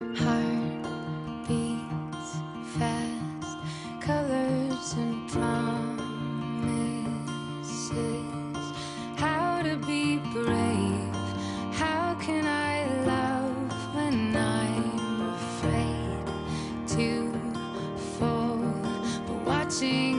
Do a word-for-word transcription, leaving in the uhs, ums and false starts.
Heart beats fast, colors and promises. How to be brave? How can I love when I'm afraid to fall? But watching